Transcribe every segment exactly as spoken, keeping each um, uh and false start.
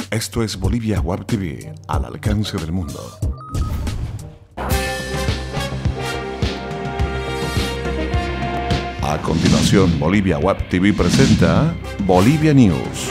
Esto es Bolivia Web T V, al alcance del mundo. A continuación, Bolivia Web T V presenta Bolivia News.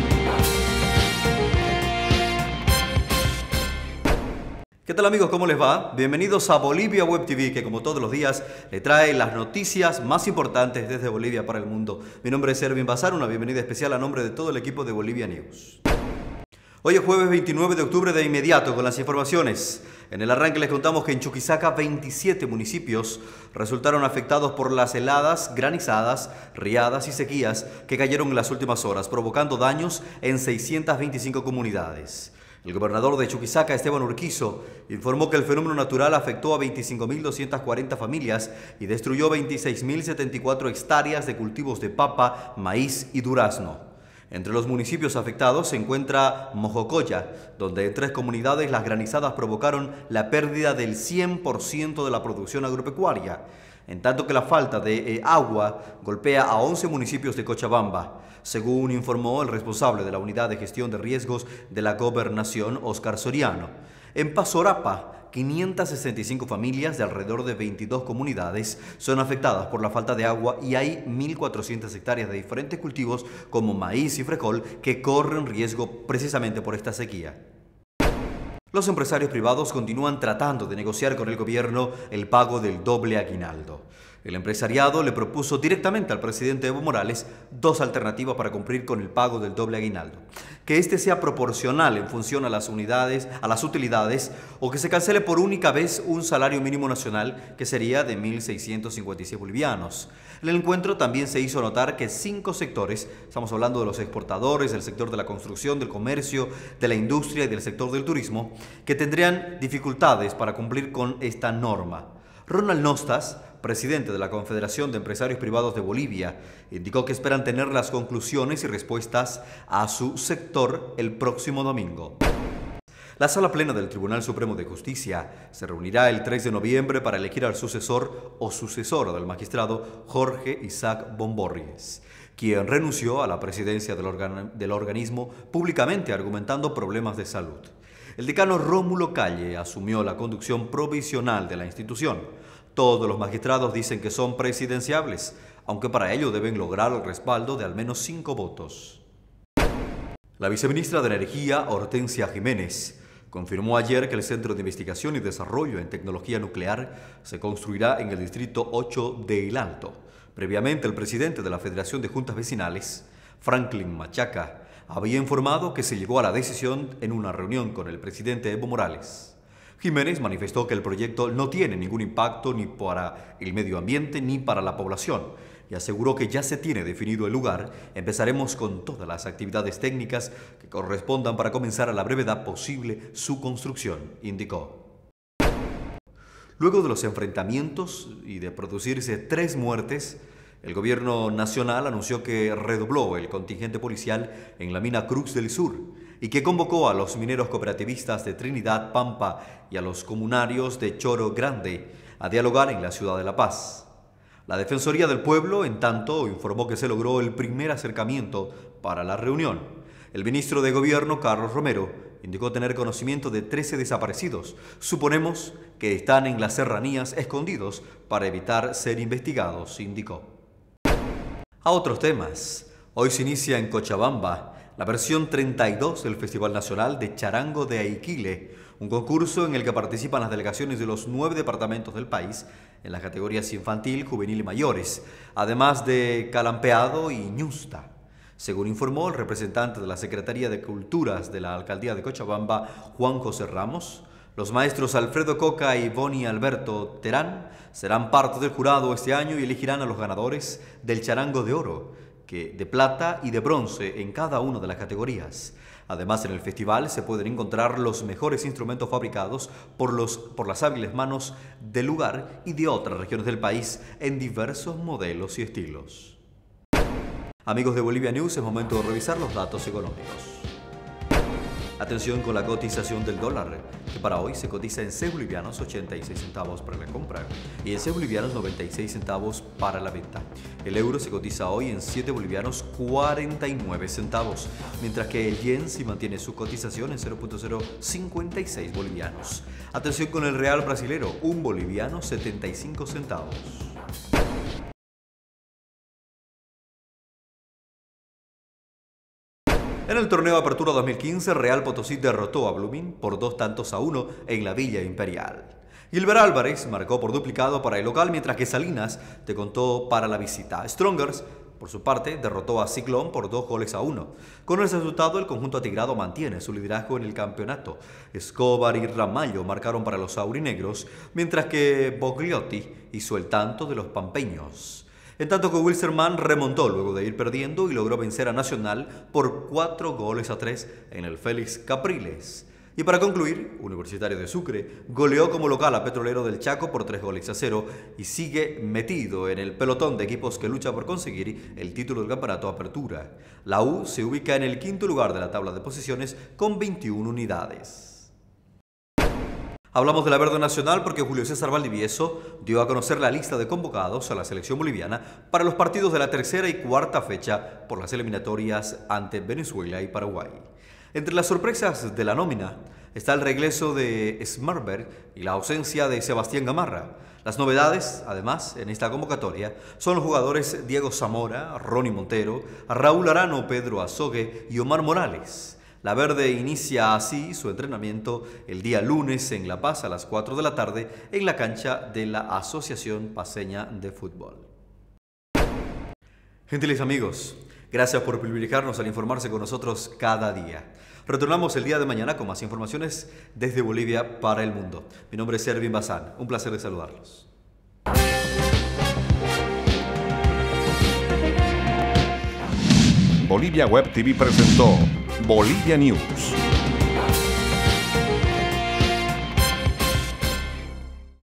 ¿Qué tal amigos? ¿Cómo les va? Bienvenidos a Bolivia Web T V, que como todos los días le trae las noticias más importantes desde Bolivia para el mundo. Mi nombre es Erwin Bazar, una bienvenida especial a nombre de todo el equipo de Bolivia News. Hoy es jueves veintinueve de octubre, de inmediato con las informaciones. En el arranque les contamos que en Chuquisaca veintisiete municipios resultaron afectados por las heladas, granizadas, riadas y sequías que cayeron en las últimas horas, provocando daños en seiscientas veinticinco comunidades. El gobernador de Chuquisaca, Esteban Urquizo, informó que el fenómeno natural afectó a veinticinco mil doscientas cuarenta familias y destruyó veintiséis mil setenta y cuatro hectáreas de cultivos de papa, maíz y durazno. Entre los municipios afectados se encuentra Mojocoya, donde en tres comunidades las granizadas provocaron la pérdida del cien por ciento de la producción agropecuaria, en tanto que la falta de eh, agua golpea a once municipios de Cochabamba, según informó el responsable de la Unidad de Gestión de Riesgos de la Gobernación, Óscar Soriano. En Pasorapa, quinientas sesenta y cinco familias de alrededor de veintidós comunidades son afectadas por la falta de agua y hay mil cuatrocientas hectáreas de diferentes cultivos como maíz y frijol que corren riesgo precisamente por esta sequía. Los empresarios privados continúan tratando de negociar con el gobierno el pago del doble aguinaldo. El empresariado le propuso directamente al presidente Evo Morales dos alternativas para cumplir con el pago del doble aguinaldo. Que este sea proporcional en función a las unidades, a las utilidades, o que se cancele por única vez un salario mínimo nacional que sería de mil seiscientos cincuenta y seis bolivianos. En el encuentro también se hizo notar que cinco sectores, estamos hablando de los exportadores, del sector de la construcción, del comercio, de la industria y del sector del turismo, que tendrían dificultades para cumplir con esta norma. Ronald Nostas, presidente de la Confederación de Empresarios Privados de Bolivia, indicó que esperan tener las conclusiones y respuestas a su sector el próximo domingo. La Sala Plena del Tribunal Supremo de Justicia se reunirá el tres de noviembre para elegir al sucesor o sucesora del magistrado Jorge Isaac Bomborries, quien renunció a la presidencia del, organ- del organismo públicamente argumentando problemas de salud. El decano Rómulo Calle asumió la conducción provisional de la institución. Todos los magistrados dicen que son presidenciables, aunque para ello deben lograr el respaldo de al menos cinco votos. La viceministra de Energía, Hortensia Jiménez, confirmó ayer que el Centro de Investigación y Desarrollo en Tecnología Nuclear se construirá en el Distrito ocho de El Alto. Previamente, el presidente de la Federación de Juntas Vecinales, Franklin Machaca, había informado que se llegó a la decisión en una reunión con el presidente Evo Morales. Jiménez manifestó que el proyecto no tiene ningún impacto ni para el medio ambiente ni para la población y aseguró que ya se tiene definido el lugar. Empezaremos con todas las actividades técnicas que correspondan para comenzar a la brevedad posible su construcción, indicó. Luego de los enfrentamientos y de producirse tres muertes, el gobierno nacional anunció que redobló el contingente policial en la mina Cruz del Sur y que convocó a los mineros cooperativistas de Trinidad, Pampa y a los comunarios de Choro Grande a dialogar en la ciudad de La Paz. La Defensoría del Pueblo, en tanto, informó que se logró el primer acercamiento para la reunión. El ministro de Gobierno, Carlos Romero, indicó tener conocimiento de trece desaparecidos. Suponemos que están en las serranías escondidos para evitar ser investigados, indicó. A otros temas. Hoy se inicia en Cochabamba la versión treinta y dos del Festival Nacional de Charango de Aiquile, un concurso en el que participan las delegaciones de los nueve departamentos del país en las categorías infantil, juvenil y mayores, además de calampeado y ñusta. Según informó el representante de la Secretaría de Culturas de la Alcaldía de Cochabamba, Juan José Ramos, los maestros Alfredo Coca y Boni Alberto Terán serán parte del jurado este año y elegirán a los ganadores del charango de oro, que de plata y de bronce en cada una de las categorías. Además, en el festival se pueden encontrar los mejores instrumentos fabricados por, los, por las hábiles manos del lugar y de otras regiones del país en diversos modelos y estilos. Amigos de Bolivia News, es momento de revisar los datos económicos. Atención con la cotización del dólar, que para hoy se cotiza en C bolivianos ochenta y seis centavos para la compra y en C bolivianos noventa y seis centavos para la venta. El euro se cotiza hoy en siete bolivianos cuarenta y nueve centavos, mientras que el yen sí mantiene su cotización en cero punto cero cincuenta y seis bolivianos. Atención con el real brasilero, un boliviano setenta y cinco centavos. En el torneo Apertura dos mil quince, Real Potosí derrotó a Blooming por dos tantos a uno en la Villa Imperial. Gilbert Álvarez marcó por duplicado para el local, mientras que Salinas te contó para la visita. Strongers, por su parte, derrotó a Ciclón por dos goles a uno. Con ese resultado, el conjunto atigrado mantiene su liderazgo en el campeonato. Escobar y Ramallo marcaron para los aurinegros, mientras que Bogliotti hizo el tanto de los pampeños. En tanto que Wilstermann remontó luego de ir perdiendo y logró vencer a Nacional por cuatro goles a tres en el Félix Capriles. Y para concluir, Universitario de Sucre goleó como local a Petrolero del Chaco por tres goles a cero y sigue metido en el pelotón de equipos que lucha por conseguir el título del campeonato Apertura. La U se ubica en el quinto lugar de la tabla de posiciones con veintiuna unidades. Hablamos de la Verde Nacional porque Julio César Valdivieso dio a conocer la lista de convocados a la selección boliviana para los partidos de la tercera y cuarta fecha por las eliminatorias ante Venezuela y Paraguay. Entre las sorpresas de la nómina está el regreso de Smartberg y la ausencia de Sebastián Gamarra. Las novedades, además, en esta convocatoria son los jugadores Diego Zamora, Ronnie Montero, Raúl Arano, Pedro Azogue y Omar Morales. La Verde inicia así su entrenamiento el día lunes en La Paz a las cuatro de la tarde en la cancha de la Asociación Paceña de Fútbol. Gentiles amigos, gracias por privilegiarnos al informarse con nosotros cada día. Retornamos el día de mañana con más informaciones desde Bolivia para el mundo. Mi nombre es Ervin Bazán, un placer de saludarlos. Bolivia Web T V presentó Bolivia News.